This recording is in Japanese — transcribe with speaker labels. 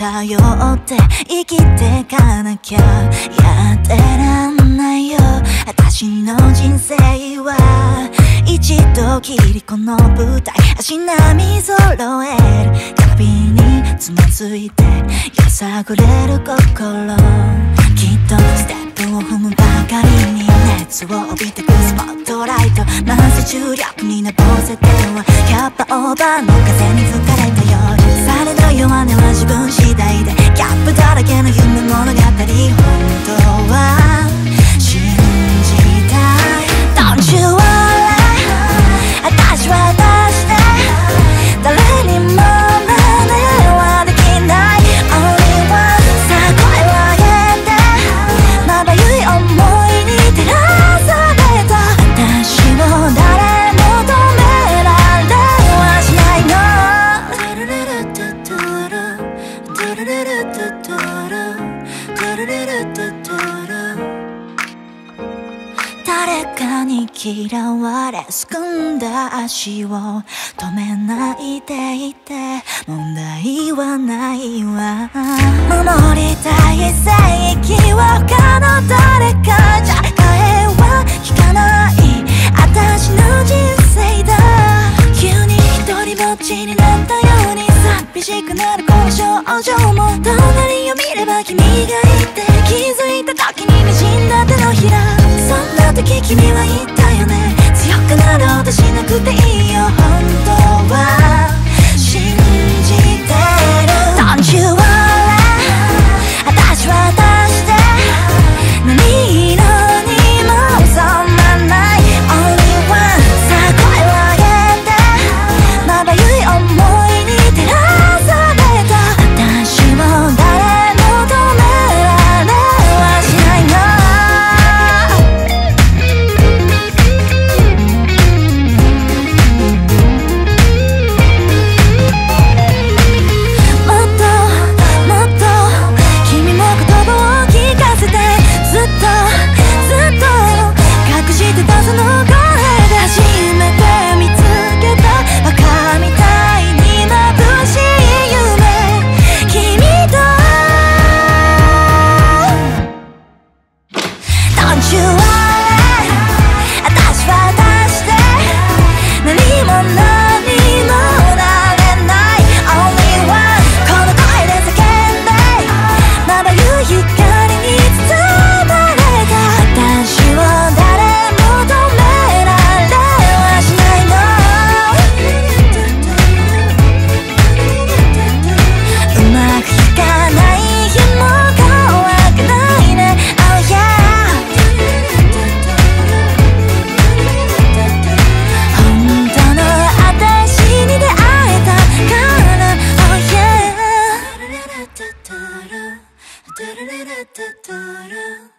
Speaker 1: 頼って生きてかなきゃやってらんないよ。私の人生は一度きりこの舞台、足並み揃える壁につまずいて揺さぐれる心、きっとステップを踏むばかりに熱を帯びてくスポットライト、まず重力にのぼせてはキャッパオーバーの風に吹かれたよ。されど弱音は自分次第でギャップだらけの夢物語、本当は信じたい。 Don't you worry、 私は私で誰にも真似はできない Only one、 さあ声を上げてまばゆい想いに照らされた私を誰も止められはしないの。誰かに嫌われすくんだ足を止めないでいて問題はないわ。守りたい正義は他の誰かじゃ声は聞かない私の人生だ。急に一人ぼっちになったように寂しくなるこの症状も隣を見れば君がいて気づいた時に滲んだ手のひら、そんな時君は言ったよね、強くなろうとしなくていいよ、本当は信じてる。 Don't you worry、 私は私で何色にも染まない Only one、 さあ声を上げてまばゆい想いに照らされた私を誰も止められはしないの。もっともっと君も言葉を聞かせて、ずっとずっと隠してたその声で初めて見つけたバカみたいに眩しい夢、君と Don't you worry、 私は私で何も何もなれない Only one、 この声で叫んでまばゆい光に包まれた私を誰も止められはしないの。うまくいかない日も怖くないね Oh yeah、 本当の私に出会えたから Oh yeah。